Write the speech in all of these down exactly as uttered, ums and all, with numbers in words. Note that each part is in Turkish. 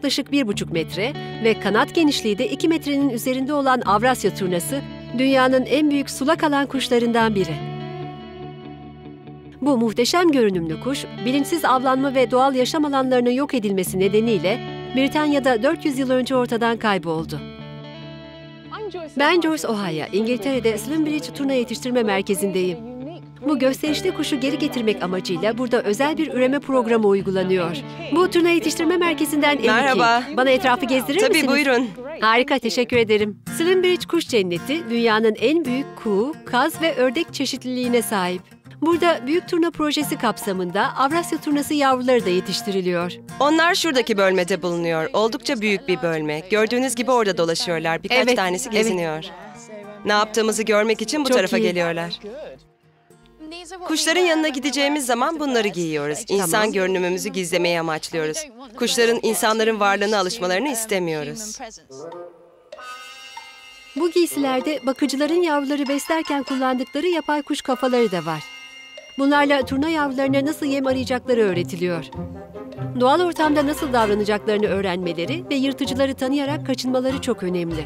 yaklaşık bir buçuk metre ve kanat genişliği de iki metrenin üzerinde olan Avrasya turnası, dünyanın en büyük sulak alan kuşlarından biri. Bu muhteşem görünümlü kuş, bilinçsiz avlanma ve doğal yaşam alanlarının yok edilmesi nedeniyle Britanya'da dört yüz yıl önce ortadan kayboldu. Ben Joyce Ohaya, İngiltere'de Slimbridge Turna Yetiştirme Merkezi'ndeyim. Bu gösterişli kuşu geri getirmek amacıyla burada özel bir üreme programı uygulanıyor. Bu turna yetiştirme merkezinden Eliki. Merhaba. Bana etrafı gezdirir Tabii, misiniz? buyurun. Harika, teşekkür ederim. Slimbridge Kuş Cenneti, dünyanın en büyük kuğu, kaz ve ördek çeşitliliğine sahip. Burada Büyük Turna Projesi kapsamında Avrasya turnası yavruları da yetiştiriliyor. Onlar şuradaki bölmede bulunuyor. Oldukça büyük bir bölme. Gördüğünüz gibi orada dolaşıyorlar. Birkaç Evet, tanesi evet. geziniyor. Ne yaptığımızı görmek için bu Çok tarafa iyi. geliyorlar. Kuşların yanına gideceğimiz zaman bunları giyiyoruz. İnsan Tamam. görünümümüzü gizlemeyi amaçlıyoruz. Kuşların insanların varlığına alışmalarını istemiyoruz. Bu giysilerde bakıcıların yavruları beslerken kullandıkları yapay kuş kafaları da var. Bunlarla turna yavrularına nasıl yem arayacakları öğretiliyor. Doğal ortamda nasıl davranacaklarını öğrenmeleri ve yırtıcıları tanıyarak kaçınmaları çok önemli.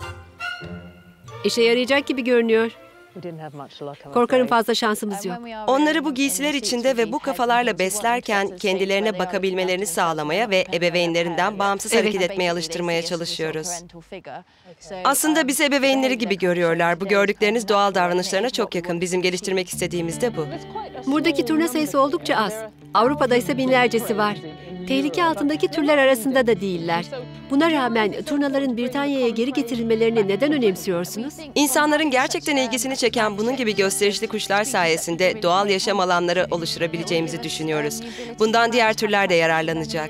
İşe yarayacak gibi görünüyor. Korkarım fazla şansımız yok. Onları bu giysiler içinde ve bu kafalarla beslerken kendilerine bakabilmelerini sağlamaya ve ebeveynlerinden bağımsız Evet. hareket etmeye alıştırmaya çalışıyoruz. Aslında bizi ebeveynleri gibi görüyorlar. Bu gördükleriniz doğal davranışlarına çok yakın. Bizim geliştirmek istediğimiz de bu. Buradaki turna sayısı oldukça az. Avrupa'da ise binlercesi var. Tehlike altındaki türler arasında da değiller. Buna rağmen turnaların Britanya'ya geri getirilmelerini neden önemsiyorsunuz? İnsanların gerçekten ilgisini çeken bunun gibi gösterişli kuşlar sayesinde doğal yaşam alanları oluşturabileceğimizi düşünüyoruz. Bundan diğer türler de yararlanacak.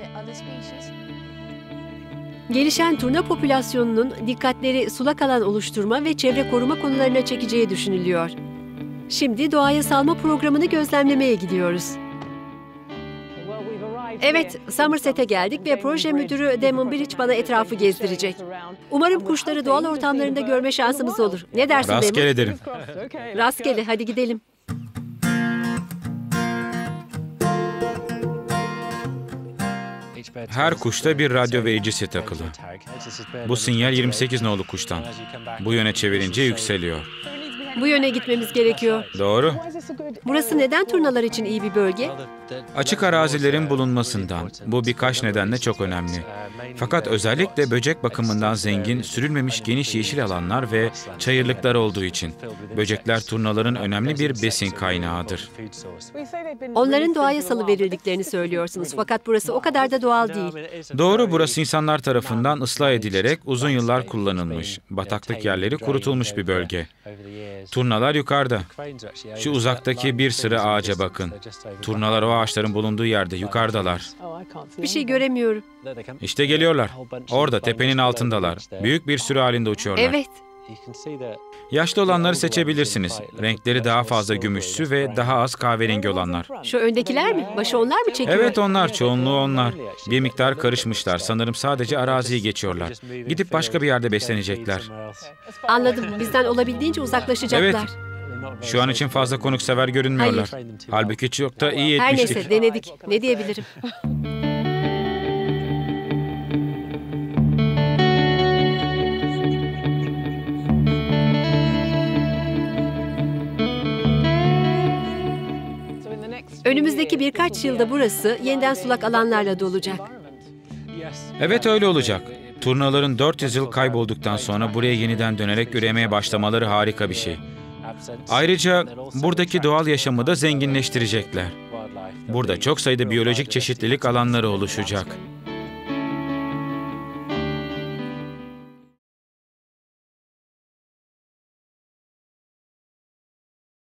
Gelişen turna popülasyonunun dikkatleri sulak alan oluşturma ve çevre koruma konularına çekeceği düşünülüyor. Şimdi doğaya salma programını gözlemlemeye gidiyoruz. Evet, Somerset'e geldik ve proje müdürü Damon Bridge bana etrafı gezdirecek. Umarım kuşları doğal ortamlarında görme şansımız olur. Ne dersin Damon? Rastgele derim. Rastgele, hadi gidelim. Her kuşta bir radyo vericisi takılı. Bu sinyal yirmi sekiz nolu kuştan. Bu yöne çevirince yükseliyor. Bu yöne gitmemiz gerekiyor. Doğru. Burası neden turnalar için iyi bir bölge? Açık arazilerin bulunmasından. Bu birkaç nedenle çok önemli. Fakat özellikle böcek bakımından zengin, sürülmemiş geniş yeşil alanlar ve çayırlıklar olduğu için. Böcekler turnaların önemli bir besin kaynağıdır. Onların doğaya salıverildiklerini söylüyorsunuz fakat burası o kadar da doğal değil. Doğru, burası insanlar tarafından ıslah edilerek uzun yıllar kullanılmış, bataklık yerleri kurutulmuş bir bölge. Turnalar yukarıda. Şu uzaktaki bir sıra ağaca bakın. Turnalar o ağaçların bulunduğu yerde, yukarıdalar. Bir şey göremiyorum. İşte geliyorlar. Orada, tepenin altındalar. Büyük bir sürü halinde uçuyorlar. Evet. Yaşlı olanları seçebilirsiniz. Renkleri daha fazla gümüşsü ve daha az kahverengi olanlar. Şu öndekiler mi? Başı onlar mı çekiyor? Evet, onlar. Çoğunluğu onlar. Bir miktar karışmışlar. Sanırım sadece araziyi geçiyorlar. Gidip başka bir yerde beslenecekler. Anladım. Bizden olabildiğince uzaklaşacaklar. Evet. Şu an için fazla konuksever görünmüyorlar. Halbuki çok da iyi Her etmiştik. neyse, denedik. Ne diyebilirim? Önümüzdeki birkaç yılda burası yeniden sulak alanlarla dolacak. Evet, öyle olacak. Turnaların dört yüz yıl kaybolduktan sonra buraya yeniden dönerek üremeye başlamaları harika bir şey. Ayrıca buradaki doğal yaşamı da zenginleştirecekler. Burada çok sayıda biyolojik çeşitlilik alanları oluşacak.